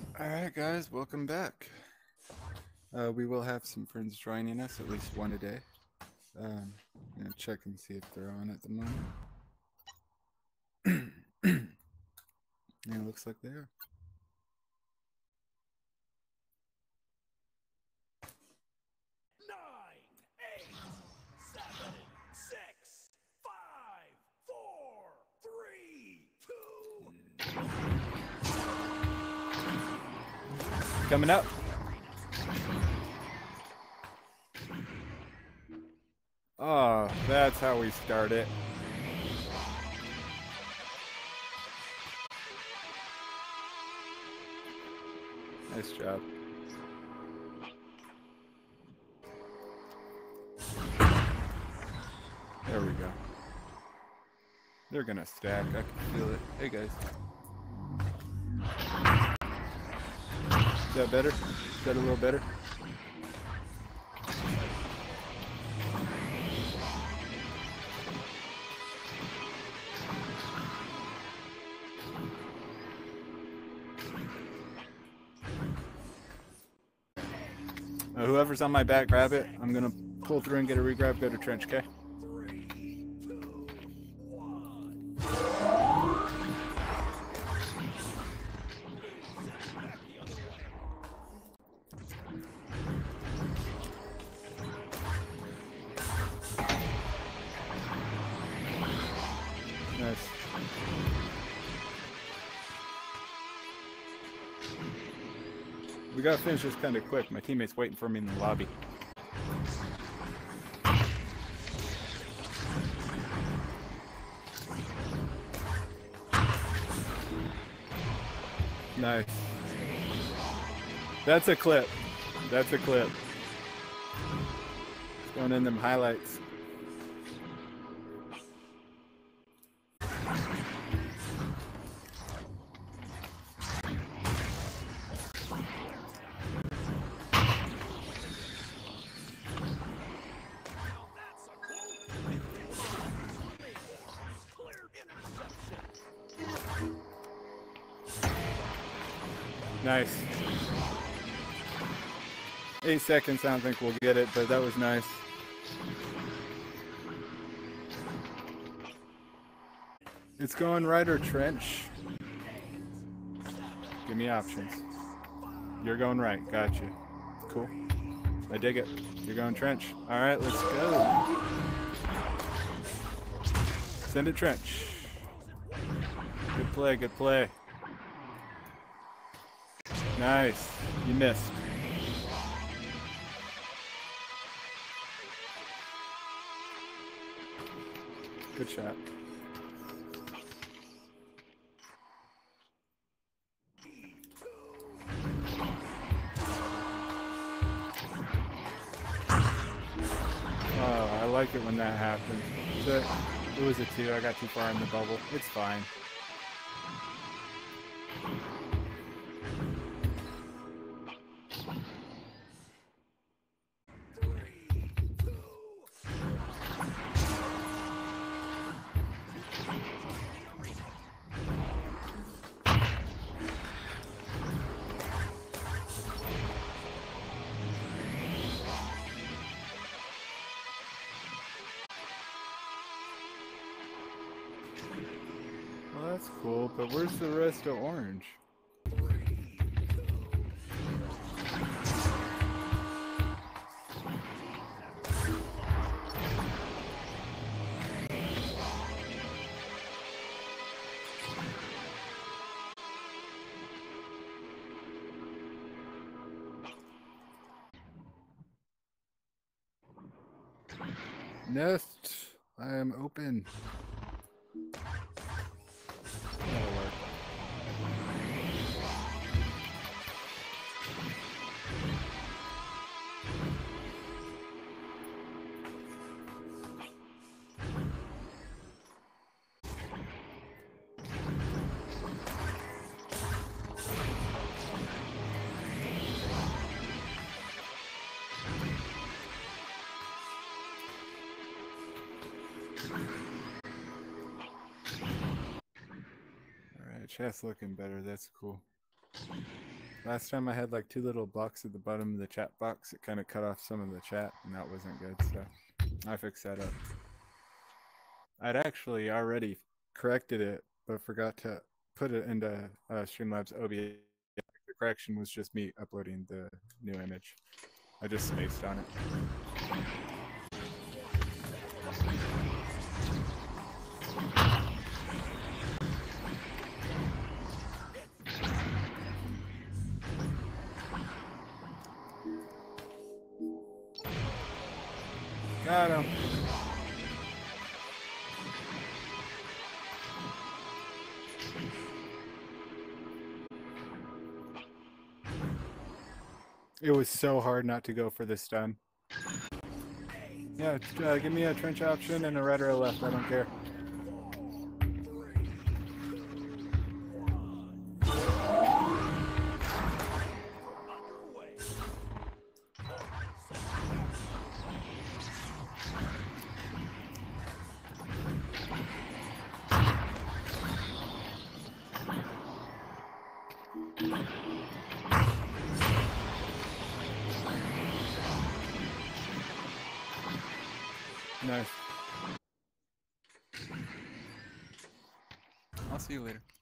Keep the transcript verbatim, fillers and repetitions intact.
Alright guys, welcome back. Uh, we will have some friends joining us, at least one a day. Um, I'm gonna check and see if they're on at the moment. Yeah, it looks like they are. Nine, eight, seven, six, five, four, three, two. Coming up. Oh, that's how we start it. Nice job. There we go. They're gonna stack. I can feel it. Hey guys. Is that better? Is that a little better? Uh, whoever's on my back, grab it. I'm gonna pull through and get a regrab, go to trench, okay? Nice. We gotta finish this kind of quick. My teammate's waiting for me in the lobby. Nice. That's a clip. That's a clip. It's going in them highlights. Nice. Eight seconds, I don't think we'll get it, but that was nice. It's going right or trench. Give me options. You're going right, gotcha. Cool. I dig it. You're going trench. All right, let's go. Send it trench. Good play, good play. Nice. You missed. Good shot. Oh, I like it when that happens. It was a two. I got too far in the bubble. It's fine. Well, that's cool, but where's the rest of orange? Nest, I am open. That'll work. Alright, chat's looking better, that's cool. Last time I had like two little blocks at the bottom of the chat box. It kind of cut off some of the chat, and that wasn't good. So I fixed that up. I'd actually already corrected it, but forgot to put it into uh, Streamlabs O B S. The correction was just me uploading the new image. I just spaced on it. Got him. It was so hard not to go for the stun. Yeah, uh, give me a trench option and a right or a left. I don't care. Nice. I'll see you later.